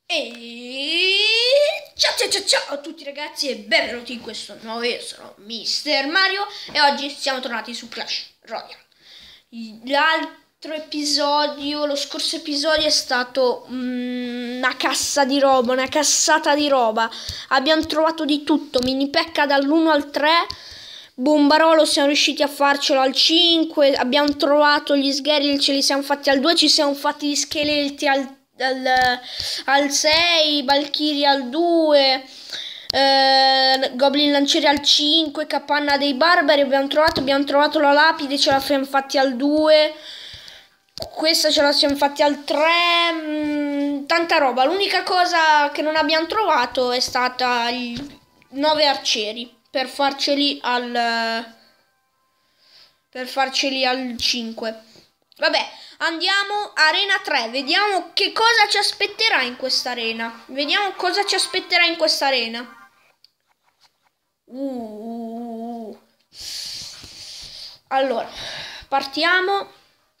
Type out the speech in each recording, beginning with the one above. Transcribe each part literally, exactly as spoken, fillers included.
E ciao ciao ciao ciao a tutti ragazzi e benvenuti in questo nuovo video. Sono mister Mario e oggi siamo tornati su Clash Royale. L'altro episodio, lo scorso episodio è stato mm, una cassa di roba, una cassata di roba. Abbiamo trovato di tutto, mini pecca dall'uno al tre, Bombarolo siamo riusciti a farcelo al cinque, abbiamo trovato gli sgherri, ce li siamo fatti al due, ci siamo fatti gli scheletri al Al, al sei, Valkyrie al due, eh, Goblin Lancieri al cinque, Capanna dei Barbari abbiamo trovato, abbiamo trovato la lapide, ce la siamo fatti al due, questa ce la siamo fatti al tre, mh, tanta roba. L'unica cosa che non abbiamo trovato è stata i nove arcieri per farceli al per farceli al cinque. Vabbè, andiamo arena tre, vediamo che cosa ci aspetterà in questa arena. Vediamo cosa ci aspetterà in questa arena. Uh. Allora, partiamo.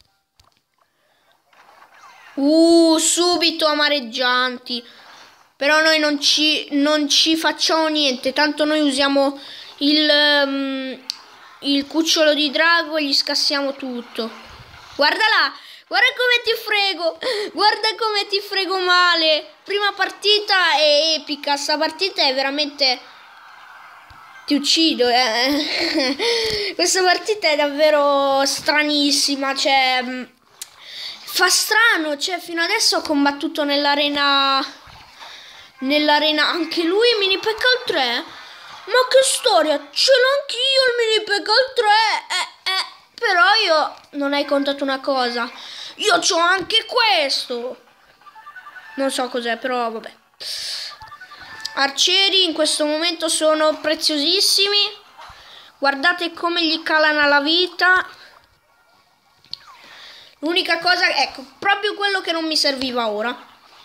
Uh, subito amareggianti. Però noi non ci, non ci facciamo niente, tanto noi usiamo il, um, il cucciolo di drago e gli scassiamo tutto. Guarda là, guarda come ti frego, guarda come ti frego male. Prima partita è epica, sta partita è veramente... Ti uccido, eh. Questa partita è davvero stranissima, cioè... Fa strano, cioè fino adesso ho combattuto nell'arena... Nell'arena anche lui, mini pecca al tre. Ma che storia, ce l'ho anch'io il mini pecca al tre, eh, eh. Però io non hai contato una cosa. Io c'ho anche questo. Non so cos'è, però vabbè. Arcieri in questo momento sono preziosissimi. Guardate come gli calano la vita. L'unica cosa, ecco, proprio quello che non mi serviva ora.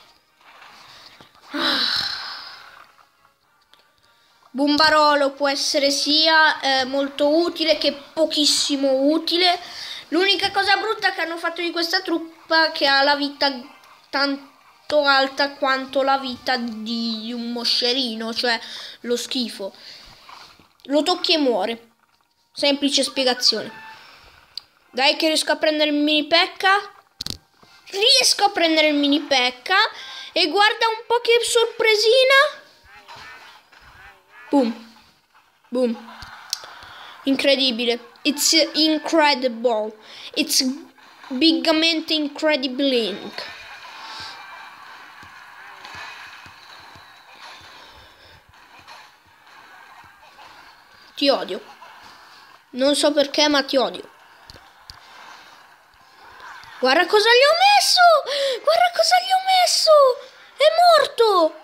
Bombarolo può essere sia eh, molto utile che pochissimo utile. L'unica cosa brutta che hanno fatto di questa truppa è che ha la vita tanto alta quanto la vita di un moscerino, cioè lo schifo. Lo tocchi e muore. Semplice spiegazione. Dai che riesco a prendere il mini pecca. Riesco a prendere il mini pecca. E guarda un po' che sorpresina. Boom, boom, incredibile, it's incredible, it's bigamente incredible. Ti odio, non so perché ma ti odio. Guarda cosa gli ho messo, guarda cosa gli ho messo, è morto.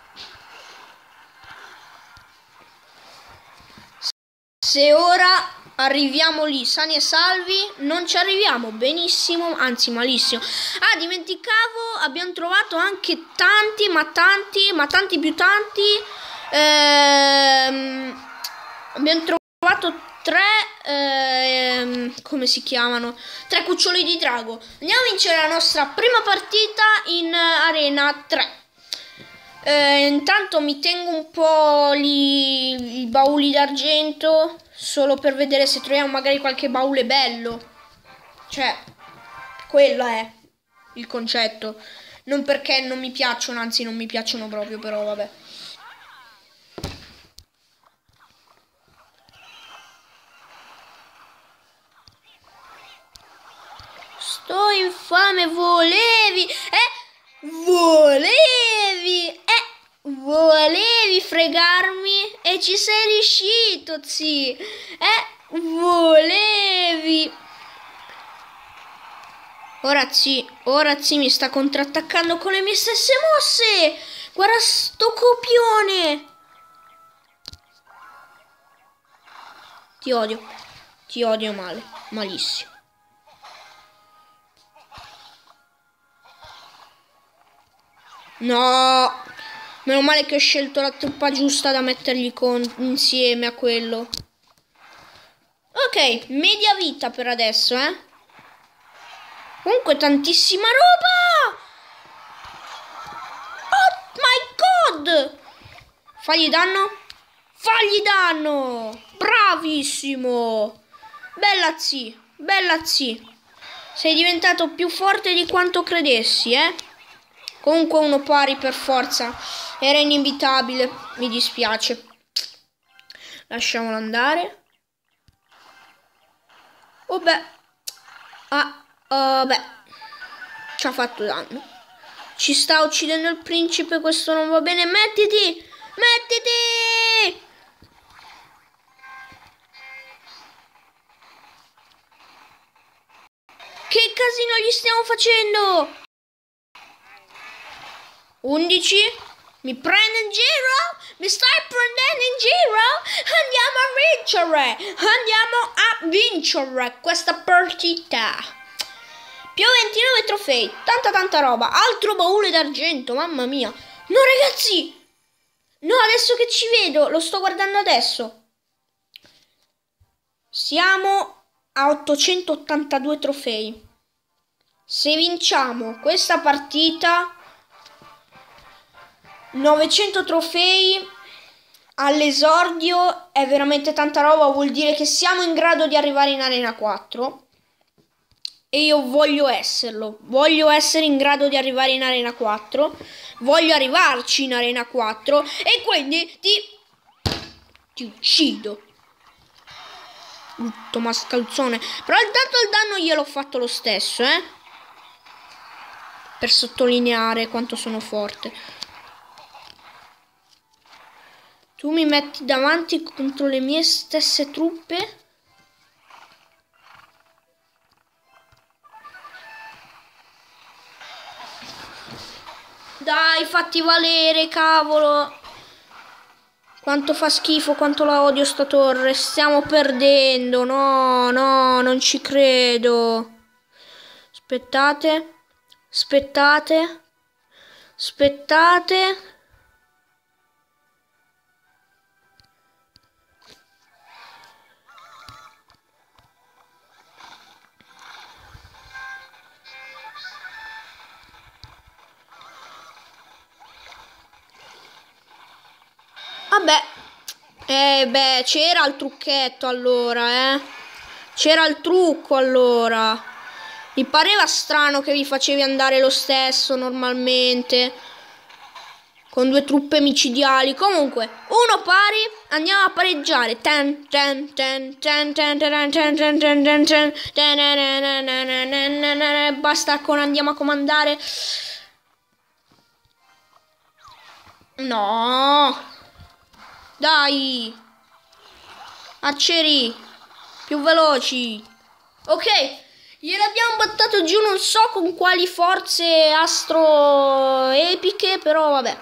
Se ora arriviamo lì sani e salvi, non ci arriviamo benissimo, anzi malissimo. Ah, dimenticavo, abbiamo trovato anche tanti, ma tanti, ma tanti più tanti. Ehm, abbiamo trovato tre, ehm, come si chiamano? Tre cuccioli di drago. Andiamo a vincere la nostra prima partita in arena tre. Eh, intanto mi tengo un po' gli, i bauli d'argento solo per vedere se troviamo magari qualche baule bello. Cioè, quello è il concetto. Non perché non mi piacciono, anzi non mi piacciono proprio, però vabbè. Sto infame, volevi, eh? Volevi, eh? Volevi fregarmi e ci sei riuscito, zi. Eh? Volevi. Ora zi, ora zi mi sta contrattaccando con le mie stesse mosse. Guarda sto copione. Ti odio. Ti odio male, malissimo. No. Meno male che ho scelto la truppa giusta da mettergli con, insieme a quello. Ok, media vita per adesso, eh. Comunque tantissima roba. Fagli danno. Fagli danno. Bravissimo. Bella zii. Bella zii. Sei diventato più forte di quanto credessi, eh? Comunque uno pari per forza. Era inevitabile. Mi dispiace. Lasciamolo andare. Oh beh. Ah, oh beh. Ci ha fatto danno. Ci sta uccidendo il principe. Questo non va bene. Mettiti. Mettiti. Che casino gli stiamo facendo? undici. Mi prende in giro? Mi stai prendendo in giro? Andiamo a vincere. Andiamo a vincere questa partita. Più ventinove trofei. Tanta tanta roba. Altro baule d'argento. Mamma mia. No ragazzi. No, adesso che ci vedo. Lo sto guardando adesso. Siamo a ottocentottantadue trofei. Se vinciamo questa partita, novecento trofei all'esordio è veramente tanta roba. Vuol dire che siamo in grado di arrivare in Arena quattro. E io voglio esserlo. Voglio essere in grado di arrivare in Arena quattro. Voglio arrivarci in Arena quattro. E quindi ti, ti uccido. Brutto mascalzone. Però intanto il danno gliel'ho fatto lo stesso, eh. Per sottolineare quanto sono forte. Tu mi metti davanti contro le mie stesse truppe. Dai, fatti valere, cavolo. Quanto fa schifo, quanto la odio sta torre. Stiamo perdendo. No, no, non ci credo. Aspettate. Aspettate. Aspettate. Vabbè. Eh beh, c'era il trucchetto allora, eh. C'era il trucco allora. Mi pareva strano che vi facevi andare lo stesso normalmente. Con due truppe micidiali. Comunque, uno pari. Andiamo a pareggiare. Ten, ten, ten, ten, ten, ten, ten, ten, ten, ten, ten. Basta con andiamo a comandare. No. Dai. Arcieri. Più veloci. Ok. Gliel'abbiamo buttato giù, non so con quali forze astro epiche, però vabbè.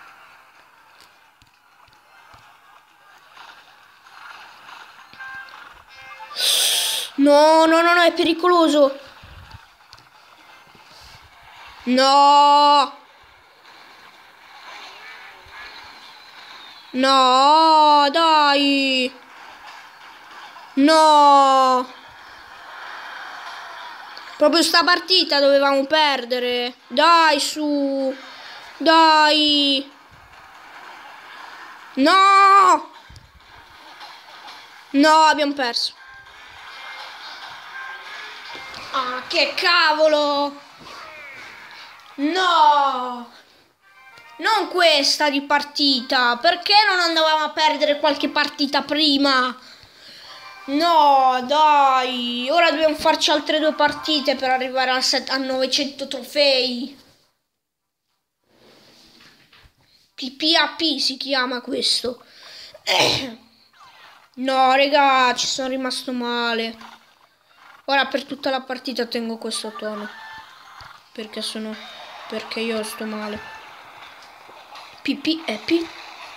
No, no, no, no, è pericoloso. No. No, dai. No. Proprio sta partita dovevamo perdere. Dai, su. Dai. No. No, abbiamo perso. Ah, che cavolo. No. Non questa di partita. Perché non andavamo a perdere qualche partita prima? No, dai. Ora dobbiamo farci altre due partite per arrivare a, set- a novecento trofei. P P A P si chiama questo. Eh. No, raga, ci sono rimasto male. Ora per tutta la partita tengo questo tono. Perché sono... Perché io sto male. P P E P.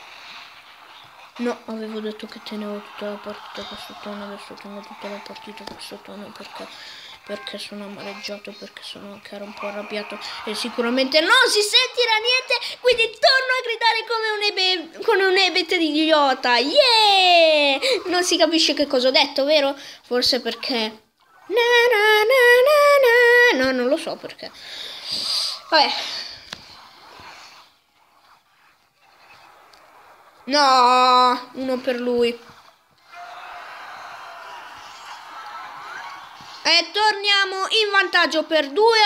No, avevo detto che tenevo tutta la partita questo tono, adesso tengo tutta la partita questo tono perché, perché sono amareggiato, perché sono anche un po' arrabbiato e sicuramente non si sentirà niente, quindi torno a gridare come un, ebe, come un ebete di idiota. Yeah! Non si capisce che cosa ho detto, vero? Forse perché... Na, na, na, na, na. No, non lo so perché. Vabbè. No, uno per lui. E torniamo in vantaggio per due.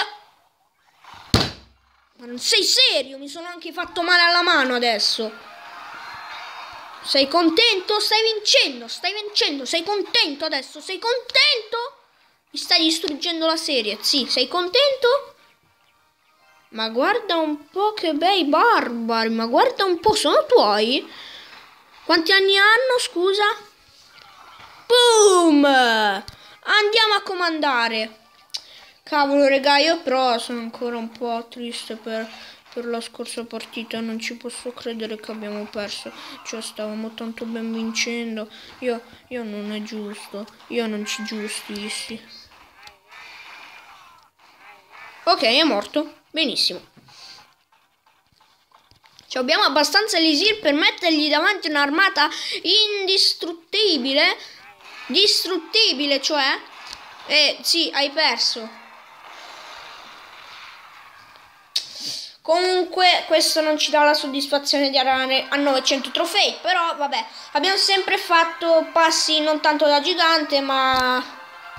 Ma non sei serio? Mi sono anche fatto male alla mano adesso. Sei contento? Stai vincendo, stai vincendo. Sei contento adesso? Sei contento? Mi stai distruggendo la serie. Sì, sei contento? Ma guarda un po' che bei barbari. Ma guarda un po', sono tuoi? Quanti anni hanno, scusa? Boom! Andiamo a comandare. Cavolo, raga, io però sono ancora un po' triste per, per la scorsa partita. Non ci posso credere che abbiamo perso. Cioè, stavamo tanto ben vincendo. Io, io non è giusto. Io non ci giustissi. Ok, è morto. Benissimo. Cioè, abbiamo abbastanza elisir per mettergli davanti un'armata indistruttibile. Distruttibile, cioè. Eh, sì, hai perso. Comunque, questo non ci dà la soddisfazione di arrivare a novecento trofei. Però, vabbè, abbiamo sempre fatto passi non tanto da gigante, ma...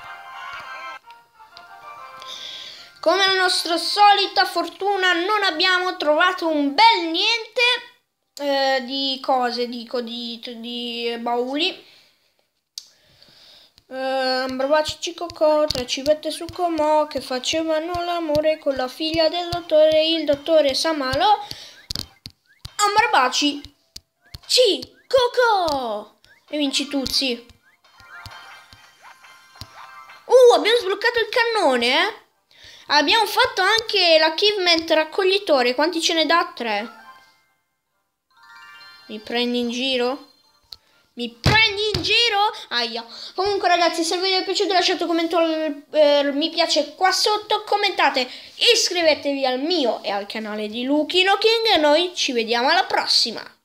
come la nostra solita fortuna non abbiamo trovato un bel niente eh, di cose, dico, di, di bauli. Ambrabaci Cicocò, tre civette su Comò che facevano l'amore con la figlia del dottore, il dottore Samalò. Ambrabaci Cicocò! E vinci tu, sì. Uh, abbiamo sbloccato il cannone, eh? Abbiamo fatto anche l'achievement raccoglitore. Quanti ce ne dà? Tre. Mi prendi in giro? Mi prendi in giro? Aia. Comunque ragazzi, se il video vi è piaciuto lasciate un commento, eh, mi piace qua sotto. Commentate, iscrivetevi al mio e al canale di Luchino King. E noi ci vediamo alla prossima.